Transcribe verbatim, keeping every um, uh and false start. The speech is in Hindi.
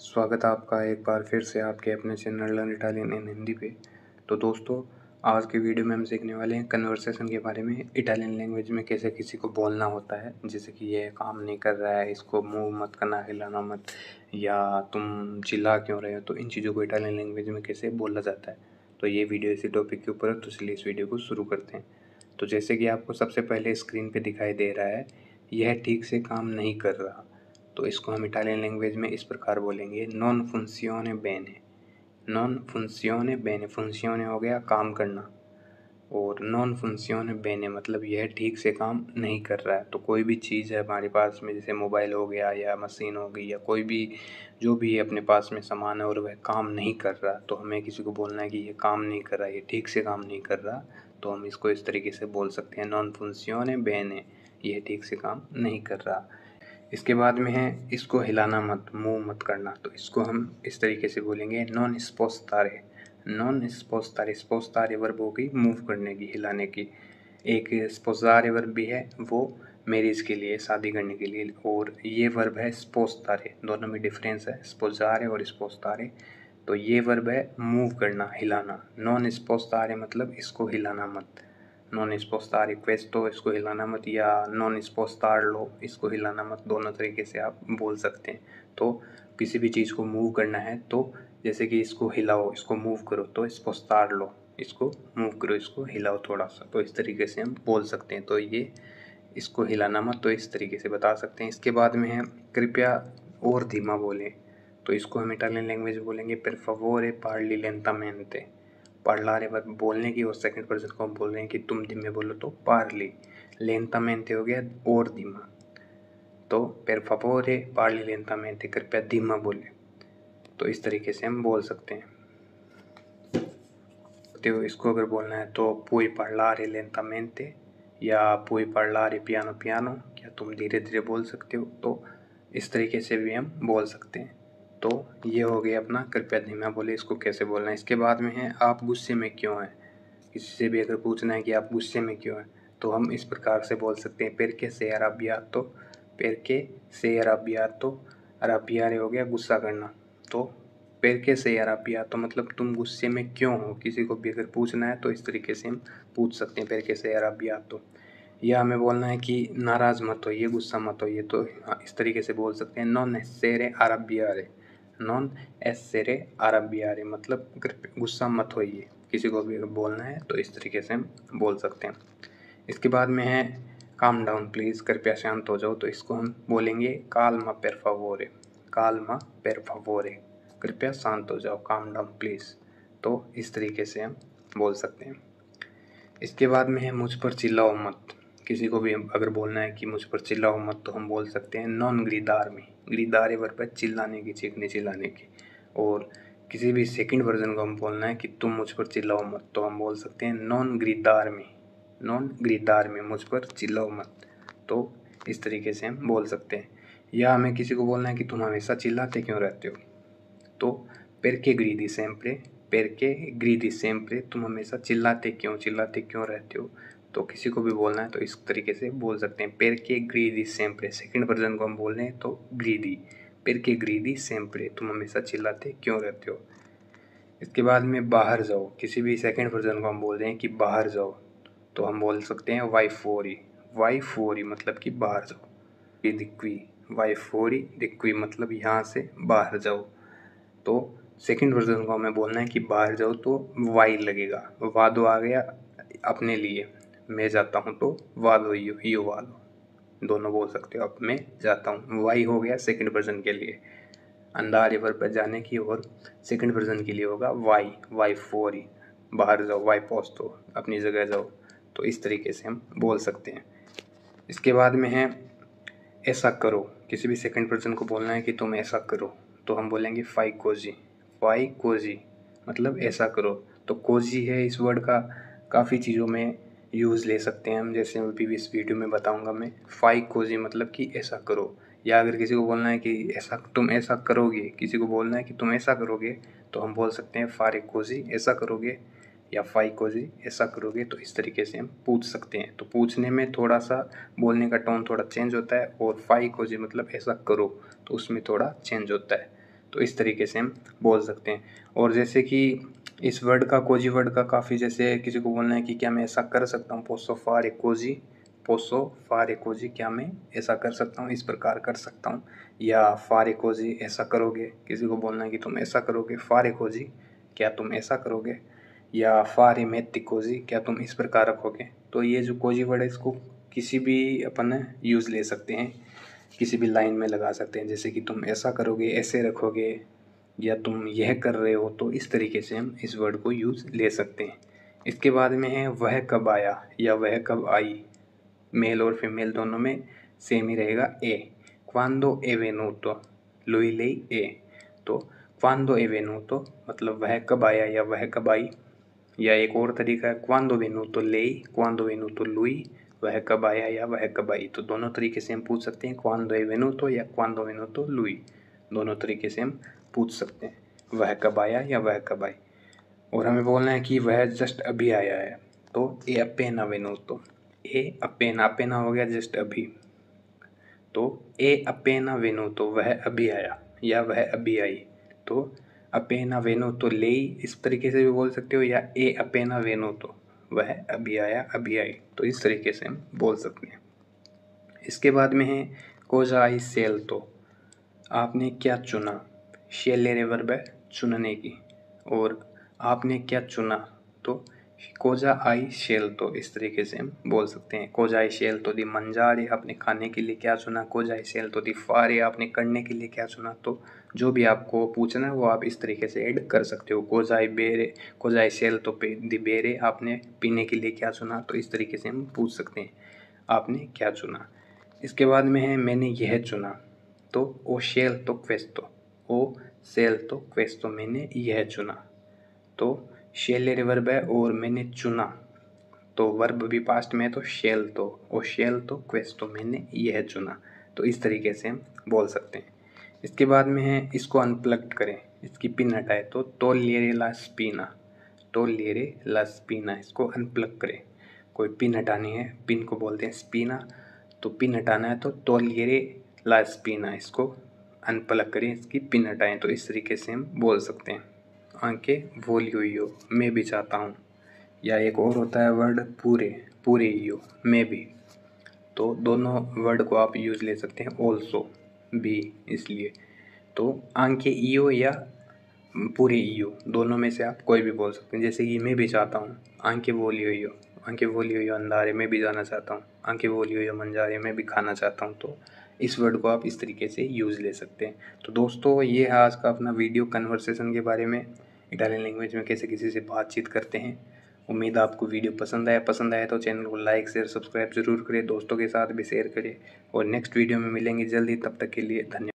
स्वागत है आपका एक बार फिर से आपके अपने channel learn Italian in Hindi पे। तो दोस्तों, आज के वीडियो में हम सीखने वाले हैं कन्वर्सेशन के बारे में। इटालियन लैंग्वेज में कैसे किसी को बोलना होता है, जैसे कि ये काम नहीं कर रहा है, इसको मूव मत करना, हिलाना मत, या तुम चिल्ला क्यों रहे हो। तो इन चीज़ों को इटालियन लैंग्वेज में कैसे बोला जाता है, तो ये वीडियो इसी टॉपिक के ऊपर है। तो चलिए इस वीडियो को शुरू करते हैं। तो जैसे कि आपको सबसे पहले स्क्रीन पे दिखाई दे रहा है, यह ठीक से काम नहीं कर रहा। तो इसको हम इटालियन लैंग्वेज में इस प्रकार बोलेंगे, नॉन फंक्शियोने बेने। नॉन फंक्शियोने बेने, फंक्शियोने हो गया काम करना, और नॉन फंक्शियोने बेने मतलब यह ठीक से काम नहीं कर रहा है। तो कोई भी चीज़ है हमारे पास में, जैसे मोबाइल हो गया या मशीन हो गई या कोई भी जो भी अपने पास में सामान है और वह काम नहीं कर रहा, तो हमें किसी को बोलना है कि ये काम नहीं कर रहा, ये ठीक से काम नहीं कर रहा। तो हम इसको इस तरीके से बोल सकते हैं, नॉन फंक्शियोने बेने, यह ठीक से काम नहीं कर रहा। इसके बाद में है, इसको हिलाना मत, मूव मत करना। तो इसको हम इस तरीके से बोलेंगे, नॉन स्पोस्तारे। नॉन स्पोस्तारे, स्पोस्तारे वर्ब हो गई मूव करने की, हिलाने की। एक स्पोसारे वर्ब भी है, वो मैरिज के लिए, शादी करने के लिए, और ये वर्ब है स्पोस्तारे। दोनों में डिफरेंस है, स्पोसारे और स्पोस्तारे। तो ये वर्ब है मूव करना, हिलाना। नॉन स्पोस्तारे मतलब इसको हिलाना मत। नॉन स्पोस्तारे क्वेस्तो, इसको हिलाना मत, या नॉन स्पोस्तारलो, इसको हिलाना मत। दोनों तरीके से आप बोल सकते हैं। तो किसी भी चीज़ को मूव करना है, तो जैसे कि इसको हिलाओ, इसको मूव करो, तो स्पोस्तारलो, इसको मूव करो, इसको हिलाओ थोड़ा सा। तो इस तरीके से हम बोल सकते हैं। तो ये इसको हिलाना मत, तो इस तरीके से बता सकते हैं। इसके बाद में है, कृपया और धीमा बोलें। तो इसको हम इटालियन लैंग्वेज में बोलेंगे, पर favore parli lentamente। पार्लारे वर्ब बोलने की, और सेकंड पर्सन को हम बोल रहे हैं कि तुम धीमे बोलो, तो पार्ली। लेंटामेंटे हो गया और धीमा, तो पर favore parli lentamente, कृपया धीमा बोले। तो इस तरीके से हम बोल सकते हैं। तो इसको अगर बोलना है तो puoi parlare lentamente, या puoi parlare piano piano, क्या तुम धीरे धीरे बोल सकते हो। तो इस तरीके से भी हम बोल सकते हैं। तो ये हो गया अपना कृपया धीमा बोले, इसको कैसे बोलना है। इसके बाद में है, आप गुस्से में क्यों हैं। किसी से भी अगर पूछना है कि आप गुस्से में क्यों हैं, तो हम इस प्रकार से बोल सकते हैं, perché sei arrabbiato, perché sei arrabbiato। arrabbiare हो गया गुस्सा करना, तो perché sei arrabbiato मतलब तुम गुस्से में क्यों हो। किसी को भी अगर पूछना है तो इस तरीके से हम पूछ सकते हैं, perché sei arrabbiato। या हमें बोलना है कि नाराज़ मत होइए, गुस्सा मत होइए, तो इस तरीके से बोल सकते हैं, non essere arrabbiare। non essere arrabbiare मतलब गुस्सा मत होइए। किसी को भी अगर बोलना है तो इस तरीके से हम बोल सकते हैं। इसके बाद में है, काम डाउन प्लीज़, कृपया शांत हो जाओ। तो इसको हम बोलेंगे, काल्मा पर favore। काल्मा पर favore, कृपया शांत हो जाओ, काम डाउन प्लीज़। तो इस तरीके से हम बोल सकते हैं। इसके बाद में है, मुझ पर चिल्लाओ मत। किसी को भी अगर बोलना है कि मुझ पर चिल्लाओ मत, तो हम बोल सकते हैं, नॉन ग्रिदारमी। ग्रिदारे वर्ब है चिल्लाने की, चीखने चिल्लाने की। और किसी भी सेकंड वर्जन को हम बोलना है कि तुम मुझ पर चिल्लाओ मत, तो हम बोल सकते हैं, नॉन ग्रिदारमी। नॉन ग्रिदारमी, मुझ पर चिल्लाओ मत। तो इस तरीके से हम बोल सकते हैं। या हमें किसी को बोलना है कि तुम हमेशा चिल्लाते क्यों रहते हो, तो perché gridi sempre, perché gridi sempre, तुम हमेशा चिल्लाते क्यों, चिल्लाते क्यों रहते हो। तो किसी को भी बोलना है तो इस तरीके से बोल सकते हैं, perché gridi sempre। Second version को हम बोल रहे हैं तो ग्रीडी, perché gridi sempre, तुम हमेशा चिल्लाते क्यों रहते हो। इसके बाद में, बाहर जाओ। किसी भी सेकंड वर्जन को हम बोल रहे हैं कि बाहर जाओ, तो हम बोल सकते हैं, vai fuori। vai fuori मतलब कि बाहर जाओ। di qui, vai fuori di qui मतलब यहाँ से बाहर जाओ। तो सेकंड वर्जन को हमें बोलना है कि बाहर जाओ, तो वाई लगेगा, वादो आ गया अपने लिए। मैं जाता हूँ तो वादो, यो यो वादो, दोनों बोल सकते हो। अब मैं जाता हूँ, वाई हो गया सेकंड वर्जन के लिए, अंदारे वर्ब पर जाने की, और सेकंड वर्जन के लिए होगा वाई, वाई फोरी, बाहर जाओ, वाई पोस्टो, अपनी जगह जाओ। तो इस तरीके से हम बोल सकते हैं। इसके बाद में है, ऐसा करो। किसी भी सेकंड पर्सन को बोलना है कि तुम ऐसा करो, तो हम बोलेंगे फाई कोजी। फाई कोजी मतलब ऐसा करो। तो कोजी है, इस वर्ड का काफ़ी चीज़ों में यूज़ ले सकते हैं हम, जैसे अभी भी इस वीडियो में बताऊंगा मैं। फाई कोजी मतलब कि ऐसा करो। या अगर किसी को बोलना है कि ऐसा तुम ऐसा करोगे, किसी को बोलना है कि तुम ऐसा करोगे, तो हम बोल सकते हैं फारे कोजी, ऐसा करोगे, या फाई कोजी, ऐसा करोगे। तो इस तरीके से हम पूछ सकते हैं। तो पूछने में थोड़ा सा बोलने का टोन थोड़ा चेंज होता है, और फाई कोजी मतलब ऐसा करो, तो उसमें थोड़ा चेंज होता है। तो इस तरीके से हम बोल सकते हैं। और जैसे कि इस वर्ड का कोजी वर्ड का काफ़ी, जैसे किसी को बोलना है कि क्या मैं ऐसा कर सकता हूँ, पोसो फारे कोजी, पोसो फारे कोजी, क्या मैं ऐसा कर सकता हूँ, इस प्रकार कर सकता हूँ। या फारे कोजी ऐसा करोगे, किसी को बोलना है कि तुम ऐसा करोगे, फारे कोजी क्या तुम ऐसा करोगे। या फारे मेत्ती कोजी क्या तुम इस प्रकार रखोगे। तो ये जो कोजी वर्ड है इसको किसी भी अपन यूज़ ले सकते हैं, किसी भी लाइन में लगा सकते हैं। जैसे कि तुम ऐसा करोगे, ऐसे रखोगे, या तुम यह कर रहे हो, तो इस तरीके से हम इस वर्ड को यूज़ ले सकते हैं। इसके बाद में है वह कब आया या वह कब आई। मेल और फीमेल दोनों में सेम ही रहेगा ए। क्वांडो è venuto lui lei è। तो क्वांडो è venuto मतलब वह कब आया या वह कब आई। या एक और तरीका है क्वांडो venuto lei, क्वांडो venuto lui, वह कब आया या वह कब आई। तो दोनों तरीके से हम पूछ सकते हैं, क्वांडो è venuto या क्वांडो venuto lui, दोनों तरीके से हम पूछ सकते हैं, वह कब आया या वह कब आई। और हमें बोलना है कि वह जस्ट अभी आया है, तो è appena venuto, è appena, appena हो गया जस्ट अभी, तो è appena venuto वह अभी आया या वह अभी आई। तो appena venuto lei इस तरीके से भी बोल सकते हो, या è appena venuto वह अभी आया अभी आई। तो इस तरीके से हम बोल सकते हैं। इसके बाद में है cosa hai scelto, आपने क्या चुना। scegliere वर्ब है चुनने की, और आपने क्या चुना, तो cosa hai scelto इस तरीके से हम बोल सकते हैं। cosa hai scelto di mangiare, आपने खाने के लिए क्या चुना। cosa hai scelto di fare, आपने करने के लिए क्या चुना। तो जो भी आपको पूछना है वो आप इस तरीके से ऐड कर सकते हो। cosa hai bere, cosa hai scelto di bere, आपने पीने के लिए क्या चुना। तो इस तरीके से हम पूछ सकते हैं आपने क्या चुना। इसके बाद में है मैंने यह चुना, तो ओ scelto questo, ओ scelto questo मैंने यह चुना। तो scegliere वर्ब है और मैंने चुना, तो वर्ब भी पास्ट में है, तो scelto, ओ scelto questo मैंने यह चुना। तो इस तरीके से हम बोल सकते हैं। इसके बाद में है इसको अनप्लग करें, इसकी पिन हटाए, तो togliere la spina, togliere la spina, इसको अनप्लग करें। कोई पिन हटानी है, पिन को बोलते हैं स्पीना, तो पिन हटाना है तो togliere la spina, इसको अनप्लग करें, इसकी पिन हटाएं। तो इस तरीके से हम बोल सकते हैं। आंके voglio io, मैं भी चाहता हूँ। या एक और होता है वर्ड पूरे, पूरे io, मैं भी। तो दोनों वर्ड को आप यूज़ ले सकते हैं, also भी, इसलिए। तो आंके io या पूरे io दोनों में से आप कोई भी बोल सकते हैं। जैसे कि मैं भी चाहता हूँ, आंके voglio io, आंके voglio io andare, मैं भी जाना चाहता हूँ। आंके voglio io mangiare, मैं भी खाना चाहता हूँ। तो इस वर्ड को आप इस तरीके से यूज़ ले सकते हैं। तो दोस्तों ये है आज का अपना वीडियो कन्वर्सेशन के बारे में, इटालियन लैंग्वेज में कैसे किसी से बातचीत करते हैं। उम्मीद आपको वीडियो पसंद आया पसंद आया तो चैनल को लाइक शेयर सब्सक्राइब जरूर करें, दोस्तों के साथ भी शेयर करें। और नेक्स्ट वीडियो में मिलेंगे जल्दी, तब तक के लिए धन्यवाद।